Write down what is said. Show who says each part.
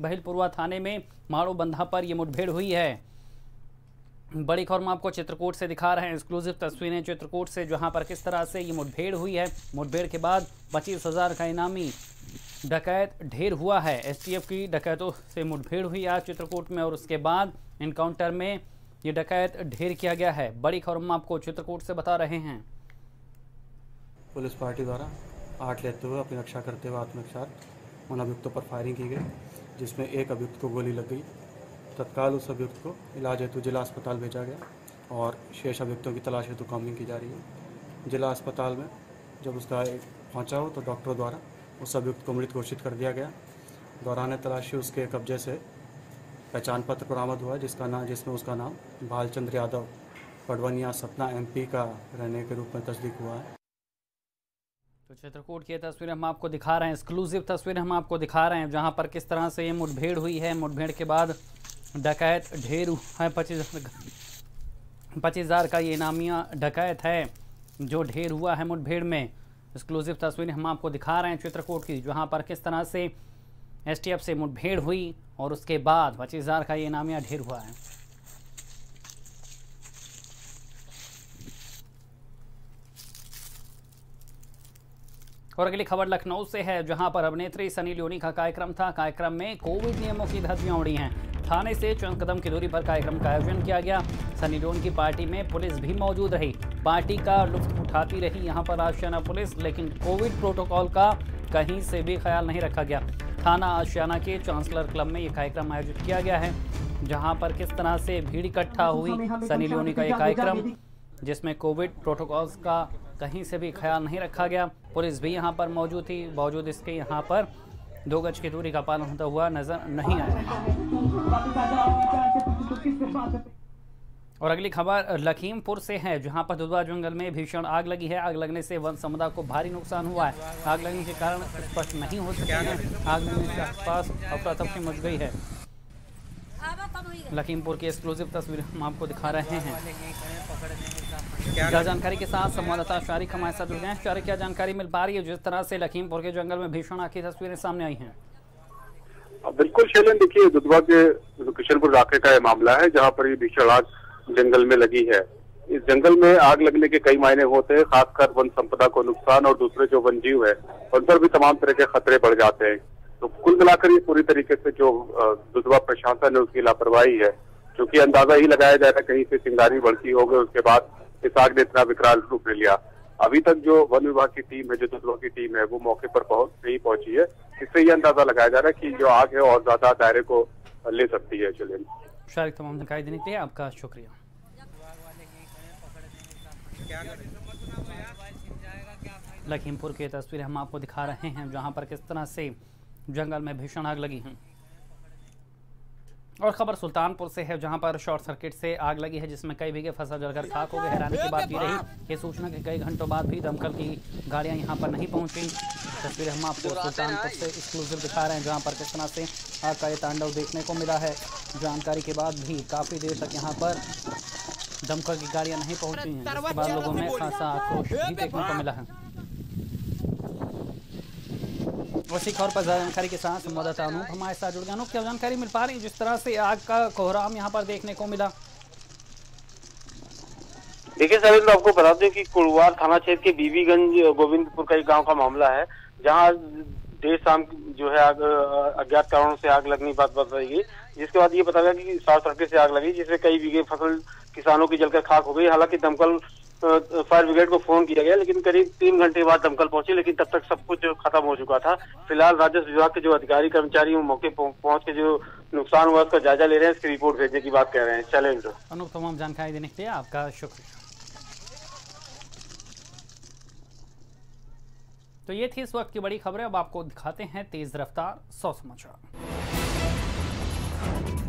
Speaker 1: बहिलपुरवा थाने में माड़ो बंधा पर यह मुठभेड़ हुई है। बड़ी खबर हम आपको चित्रकूट से दिखा रहे हैं, एक्सक्लूसिव तस्वीरें चित्रकूट से, जहां पर किस तरह से ये मुठभेड़ हुई है। मुठभेड़ के बाद 25,000 का इनामी डकैत ढेर हुआ है। एसटीएफ की डकैतों से मुठभेड़ हुई आज चित्रकूट में और उसके बाद इनकाउंटर में ये डकैत ढेर किया गया है। बड़ी खबर हम आपको चित्रकूट से बता रहे हैं।
Speaker 2: पुलिस पार्टी द्वारा आठ लेते हुए अपनी रक्षा करते हुए आत्मरक्षार्थ उन अभियुक्तों पर फायरिंग की गई, जिसमें एक अभियुक्त को गोली लग गई। तत्काल उस अभियुक्त को इलाज हेतु जिला अस्पताल भेजा गया और शेष अभियुक्तों की तलाश हेतु काउंसलिंग की जा रही है। जिला अस्पताल में जब उसका पहुंचा हो तो डॉक्टरों द्वारा उस अभियुक्त को मृत घोषित कर दिया गया। दौरान तलाशी उसके कब्जे से पहचान पत्र बरामद हुआ, जिसमें उसका नाम भालचंद्र यादव पडवनिया सतना MP का रहने के रूप में तस्दीक हुआ है।
Speaker 1: तो चित्रकूट की तस्वीरें हम आपको दिखा रहे हैं, एक्सक्लूसिव तस्वीरें हम आपको दिखा रहे हैं, जहां पर किस तरह से ये मुठभेड़ हुई है। मुठभेड़ के बाद डकैत ढेर है। 25,000 का ये इनामिया डकैत है जो ढेर हुआ है मुठभेड़ में। एक्सक्लूसिव तस्वीरें हम आपको दिखा रहे हैं चित्रकूट की, जहां पर किस तरह से एसटीएफ से मुठभेड़ हुई और उसके बाद 25,000 का ये इनामिया ढेर हुआ है। और अगली खबर लखनऊ से है, जहां पर अभिनेत्री सनी लियोनी का कार्यक्रम था। कार्यक्रम में कोविड नियमों की धज्जियां उड़ी हैं। थाने से चंद कदम की दूरी पर कार्यक्रम का आयोजन किया गया। सनी लियोनी की पार्टी में पुलिस भी मौजूद रही, पार्टी का लुत्फ उठाती रही यहां पर आशियाना पुलिस, लेकिन कोविड प्रोटोकॉल का कहीं से भी ख्याल नहीं रखा गया। थाना आशियाना के चांसलर क्लब में यह कार्यक्रम आयोजित किया गया है, जहां पर किस तरह से भीड़ इकट्ठा हुई। सनी लियोनी का यह कार्यक्रम जिसमें कोविड प्रोटोकॉल्स का कहीं से भी ख्याल नहीं रखा गया। पुलिस भी यहां पर मौजूद थी, बावजूद इसके यहां पर 2 गज की दूरी का पालन होता हुआ नजर नहीं आया। और अगली खबर लखीमपुर से है, जहां पर दुधवा जंगल में भीषण आग लगी है। आग लगने से वन समुदाय को भारी नुकसान हुआ है। आग लगने के कारण स्पष्ट नहीं हो सके हैं। आग लगने के आसपास अफरा तफरी मच गई है। लखीमपुर की एक्सक्लूसिव तस्वीर हम आपको दिखा रहे हैं। क्या जानकारी के साथ संवाददाता शारिक हमारे साथ जुड़ गए हैं। शारिक, क्या जानकारी मिल पा रही है जिस तरह से लखीमपुर के जंगल में भीषण आग की तस्वीरें सामने आई हैं?
Speaker 3: बिल्कुल शैलेन, देखिए दुधवा के किशनपुर इलाके का यह मामला है, जहाँ पर ये भीषण आग जंगल में लगी है। इस जंगल में आग लगने के कई मायने होते हैं, खासकर वन संपदा को नुकसान और दूसरे जो वन्यजीव है उन पर भी तमाम तरह के खतरे बढ़ जाते हैं। तो कुल मिलाकर ये पूरी तरीके से जो दुधवा प्रशासन है उसकी लापरवाही है, क्योंकि अंदाजा ही लगाया जा रहा है कहीं से चिंगारी बढ़ती हो गई, उसके बाद इस आग ने इतना विकराल रूप ले लिया। अभी तक जो वन विभाग की टीम है, जो दुधवा की टीम है, वो मौके पर नहीं पहुंची है। इससे ये अंदाजा लगाया जा रहा है कि जो आग है और ज्यादा दायरे को ले सकती है। चलिए
Speaker 1: शारिक, तमाम जानकारी देने के लिए आपका शुक्रिया। लखीमपुर की तस्वीरें हम आपको दिखा रहे हैं, जहां पर किस तरह से जंगल में भीषण आग लगी है। और खबर सुल्तानपुर से है, जहां पर शॉर्ट सर्किट से आग लगी है, जिसमें कई बीघे फसल जलकर खाक हो गए। हैरानी की बात ये रही कि सूचना के कई घंटों बाद भी दमकल की गाड़ियां यहां पर नहीं पहुंची। तस्वीरें हम आपको सुल्तानपुर से एक्सक्लूसिव दिखा रहे हैं, जहां पर किस तरह से आग का ये तांडव देखने को मिला है। जानकारी के बाद भी काफ़ी देर तक यहाँ पर दमकल की गाड़ियाँ नहीं पहुँची हैं, जिसके बाद लोगों में खासा आक्रोश भी देखने को मिला है। उसी खबर पर जानकारी के साथ संवाददाता अनूप हमारे साथ जुड़ गए। अनूप, क्या जानकारी मिल पा रही है जिस तरह से आग का कोहराम यहाँ पर देखने को मिला?
Speaker 4: देखिए सर, आपको बता दें कि कुड़वार थाना क्षेत्र के बीबीगंज गोविंदपुर का एक गांव का मामला है, जहां देर शाम जो है आग अज्ञात कारणों से आग लगने की बात बताई गई, जिसके बाद ये पता लगा कि शॉर्ट सर्किट से आग लगी, जिसमें कई बीघे फसल किसानों की जलकर खाक हो गई। हालांकि दमकल फायर ब्रिगेड को फोन किया गया, लेकिन करीब 3 घंटे बाद दमकल पहुंची, लेकिन तब तक सब कुछ खत्म हो चुका था। फिलहाल राजस्व विभाग के जो अधिकारी कर्मचारी मौके पहुंच के जो नुकसान हुआ उसका जायजा ले रहे हैं, इसकी रिपोर्ट भेजने की बात कह रहे हैं। चलें
Speaker 1: अनूप, तमाम जानकारी देने के लिए आपका शुक्रिया। तो ये थी इस वक्त की बड़ी खबरें। अब आपको दिखाते हैं तेज रफ्तार 100 समाचार।